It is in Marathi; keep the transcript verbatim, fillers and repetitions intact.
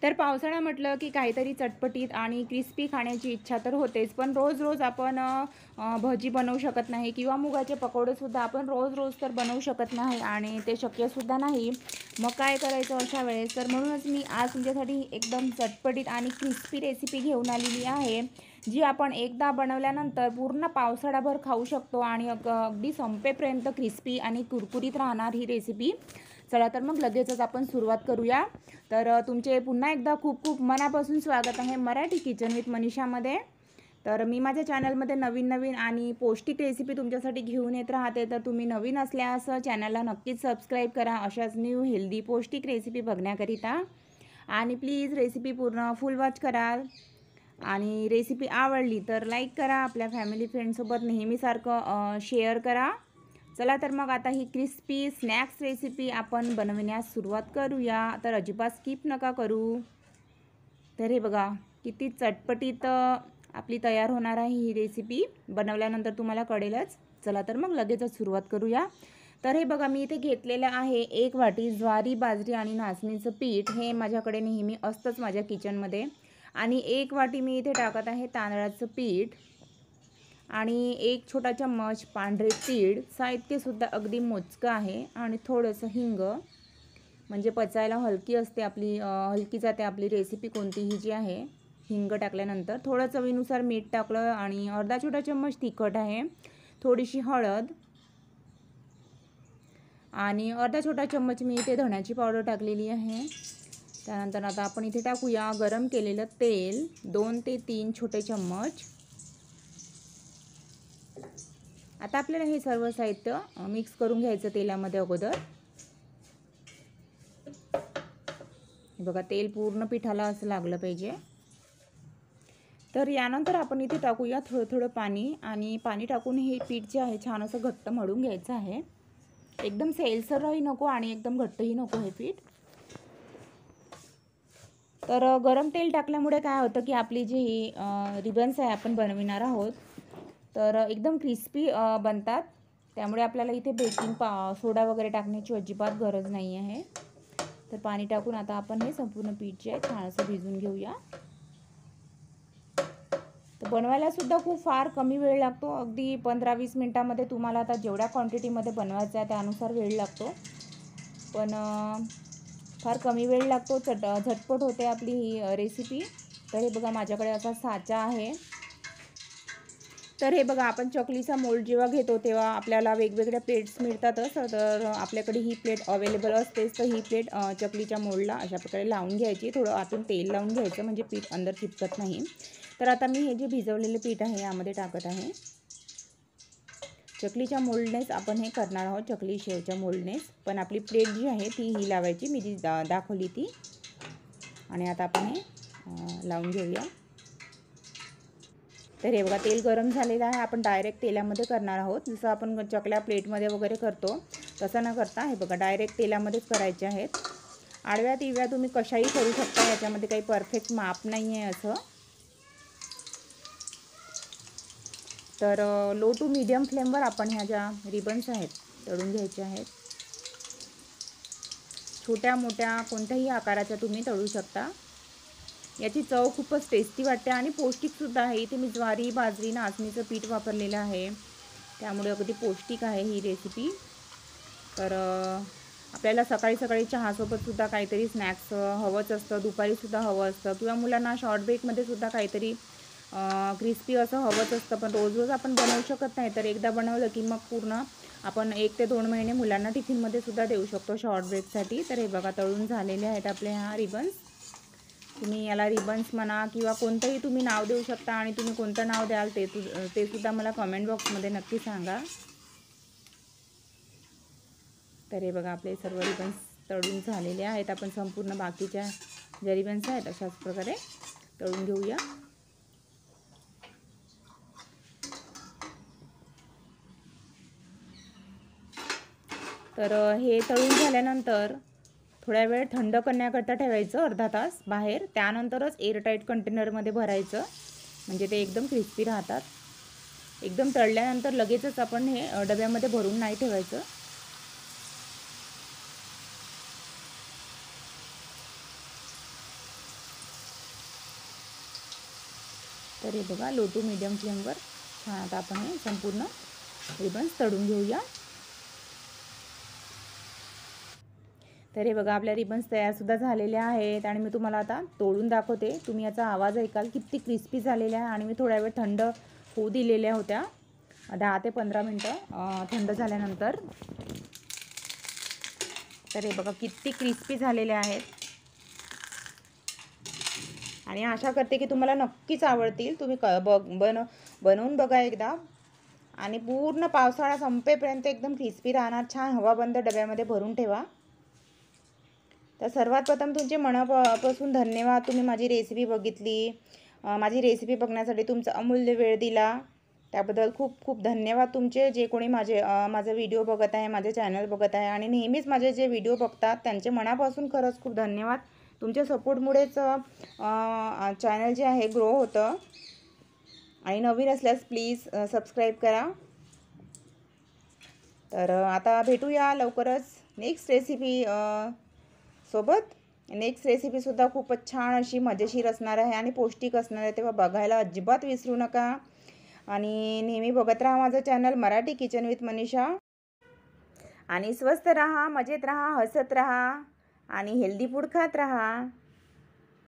तर पावसाळा म्हटलं की काहीतरी चटपटीत आणि क्रिस्पी खाण्याची इच्छा तर होतेच, पण रोज रोज आपण अ, भजी बनवू शकत नाही किंवा मुगाचे पकोडेसुद्धा आपण रोज रोज तर बनवू शकत नाही आणि ते शक्यसुद्धा नाही. मग काय करायचं अशा वेळेस? तर म्हणूनच मी आज तुमच्यासाठी एकदम चटपटीत आणि क्रिस्पी रेसिपी घेऊन आलेली आहे, जी आपण एकदा बनवल्यानंतर पूर्ण पावसाळाभर खाऊ शकतो आणि अग अगदी संपेपर्यंत क्रिस्पी आणि कुरकुरीत राहणार ही रेसिपी. चला तर मग लगेचच आपण सुरुवात करूया. तर अ, तुमचे पुन्हा एकदा खूप खूप मनापासून स्वागत आहे मराठी किचन विथ मनीषामध्ये. तर मी माझ्या चॅनलमध्ये नवीन नवीन आणि पौष्टिक रेसिपी तुमच्यासाठी घेऊन येत राहते. तर तुम्ही नवीन असल्यास चॅनलला नक्कीच सबस्क्राईब करा अशाच न्यू हेल्दी पौष्टिक रेसिपी बघण्याकरिता. आणि प्लीज रेसिपी पूर्ण फुल वॉच कराल आणि रेसिपी आवडली तर लाईक करा, आपल्या फॅमिली फ्रेंडसोबत नेहमीसारखं शेअर करा. चला तर मग आता ही क्रिस्पी स्नॅक्स रेसिपी आपण बनवण्यास सुरुवात करूया. तर अजिबात स्किप नका करू. तर हे बघा किती चटपटीत आपली तयार होणार आहे ही रेसिपी. बनवल्यानंतर तुम्हाला कळेलच. चला तर मग लगेचच सुरुवात करूया. तर हे बघा मी इथे घेतलेलं आहे एक वाटी ज्वारी, बाजरी आणि नाचणीचं पीठ. हे माझ्याकडे नेहमी असतंच माझ्या किचनमध्ये. आणि एक वाटी मी इथे टाकत आहे तांदळाचं पीठ आणि एक छोटा चम्मच पांढरे तीळ. साहित्यसुद्धा अगदी मोजकं आहे आणि थोडंसं हिंग, म्हणजे पचायला हलकी असते आपली, हलकी जाते आपली रेसिपी कोणतीही जी आहे हिंग टाकल्यानंतर. थोडं चवीनुसार मीठ टाकलं आणि अर्धा छोटा चम्मच तिखट आहे, थोडीशी हळद आणि अर्धा छोटा चम्मच मी इथे धण्याची पावडर टाकलेली आहे. त्यानंतर आता आपण इथे टाकूया गरम केलेलं तेल, दोन ते तीन छोटे चम्मच. आता आपल्याला हे सर्व साहित्य मिक्स करून घ्यायचं तेलामध्ये अगोदर. बघा तेल पूर्ण पिठाला असं लागलं पाहिजे. तर यानंतर आपण इथे टाकूया थोडं थोडं पाणी आणि पाणी टाकून हे पीठ जे आहे छान असं घट्ट मळून घ्यायचं आहे. एकदम सेलसरही नको आणि एकदम घट्टही नको हे पीठ. तर गरम तेल टाकल्यामुळे काय होतं की आपली जी रिबन्स आहे आपण बनविणार आहोत तर एकदम क्रिस्पी बनतात. त्यामुळे आपल्याला इथे बेकिंग पा सोडा वगैरे टाकण्याची अजिबात गरज नाही आहे. तर पाणी टाकून आता आपण हे संपूर्ण पीठ जे आहे छान असं भिजवून घेऊया. तर बनवायला सुद्धा खूप फार कमी वेळ लागतो, अगदी पंधरा वीस मिनटामध्ये तुम्हाला आता जेवढ्या क्वांटिटीमध्ये बनवायचं आहे त्यानुसार वेळ लागतो, पण फार कमी वेळ लागतो. चट झटपट होते आपली ही रेसिपी. तर हे बघा माझ्याकडे असा साचा आहे. तर हे बघा आपण चकलीचा मोल्ड जेव्हा घेतो तेव्हा आपल्याला वेगवेगळ्या प्लेट्स मिळतातच. तर आपल्याकडे ही प्लेट अवेलेबल असतेच. तर ही प्लेट चकलीच्या मोल्डला अशा प्रकारे लावून घ्यायची. थोडं आतून तेल लावून घ्यायचं म्हणजे पीठ अंदर चिपकत नाही. तर आता मी हे जे भिजवलेले पीठ आहे यामध्ये टाकत आहे. चकलीच्या मोल्डनेच आपण हे करणार आहोत, चकली शेवच्या मोल्डनेच. पण आपली प्लेट जी आहे ती ही लावायची, मी जी दा दाखवली ती. आणि आता आपण हे लावून घेऊया. तर हे बघा तेल गरम झालेलं आहे. आपण डायरेक्ट तेलामध्ये करणार आहोत. जसं आपण चकल्या प्लेटमध्ये वगैरे करतो तसं न करता हे बघा डायरेक्ट तेलामध्येच करायचे आहेत. आडव्या तिव्या तुम्ही कशाही करू शकता, याच्यामध्ये काही परफेक्ट माप नाही आहे असं. तर लो टू मीडियम फ्लेमवर आपण ह्या ज्या रिबन्स आहेत तळून घ्यायच्या आहेत. छोट्या मोठ्या कोणत्याही आकाराच्या तुम्ही तळू शकता. याची चव खूपच टेस्टी वाटते आणि पौष्टिकसुद्धा आहे. इथे मी ज्वारी, बाजरी, नाचणीचं पीठ वापरलेलं आहे, त्यामुळे अगदी पौष्टिक आहे ही रेसिपी. तर आपल्याला सकाळी सकाळी चहासोबतसुद्धा काहीतरी स्नॅक्स हवंच असतं, दुपारीसुद्धा हवं असतं किंवा मुलांना शॉर्ट ब्रेकमध्ये सुद्धा काहीतरी क्रिस्पी असं हवंच असतं. पण रोज रोज आपण बनवू शकत नाही. तर एकदा बनवलं की मग पूर्ण आपण एक ते दोन महिने मुलांना टिफिनमध्ये सुद्धा देऊ शकतो शॉर्ट ब्रेकसाठी. तर हे बघा तळून झालेले आहेत आपले ह्या रिबन्स. तुम्ही याला रिबन्स म्हणा किंवा कोणतंही तुम्ही नाव देऊ शकता आणि तुम्ही कोणतं नाव द्याल ते तु ते सुद्धा मला कमेंट बॉक्समध्ये नक्की सांगा. तर हे बघा आपले सर्व रिबन्स तळून झालेले आहेत. आपण संपूर्ण बाकीच्या ज्या रिबन्स आहेत अशाच प्रकारे तळून घेऊया. तर हे तळून झाल्यानंतर थोड्या वेळ थंड करण्याकरता ठेवायचं, अर्धा तास बाहेर. त्यानंतरच एअरटाईट कंटेनरमध्ये भरायचं, म्हणजे ते एकदम क्रिस्पी राहतात. एकदम तळल्यानंतर लगेचच आपण हे डब्यामध्ये भरून नाही ठेवायचं. तर हे बघा लो टू मीडियम फ्लेमवर छान आता आपण हे संपूर्ण रिबन्स तळून घेऊया. तर हे बघा आपल्या रिबन्स तयारसुद्धा झालेल्या आहेत आणि मी तुम्हाला आता तोडून दाखवते. तुम्ही याचा आवाज ऐकाल किती क्रिस्पी झालेला आहे. आणि मी थोड्या वेळ थंड होऊ दिलेल्या होत्या, दहा ते पंधरा मिनटं थंड झाल्यानंतर. तर हे बघा किती क्रिस्पी झालेले आहेत आणि आशा करते की तुम्हाला नक्कीच आवडतील. तुम्ही क बघ बन बनवून बघा एकदा आणि पूर्ण पावसाळा संपेपर्यंत एकदम क्रिस्पी राहणार. छान हवाबंद डब्यामध्ये भरून ठेवा. तर सर्वात प्रथम तुमचे मनापासून धन्यवाद. तुम्ही माझी रेसिपी बघितली, माझी रेसिपी बघण्यासाठी तुमचा अमूल्य वेळ दिला त्याबद्दल खूप खूप धन्यवाद तुमचे. जे कोणी माझे माझा व्हिडिओ बघत आहे, माझे चॅनल बघत आहे आणि नेहमीच माझे जे व्हिडिओ बघतात त्यांचे मनापासून खरंच खूप धन्यवाद. तुमच्या सपोर्टमुळेच चॅनल जे आहे ग्रो होतं. आणि नवीन असल्यास प्लीज सबस्क्राईब करा. तर आता भेटूया लवकरच नेक्स्ट रेसिपी सोबत. नेक्स्ट रेसिपीसुद्धा खूपच छान अशी मजेशीर असणार आहे आणि पौष्टिक असणार आहे, तेव्हा बघायला अजिबात विसरू नका. आणि नेहमी बघत राहा माझं channel Marathi kitchen with Manisha. आणि स्वस्थ राहा, मजेत राहा, हसत राहा आणि हेल्दी फूड खात राहा.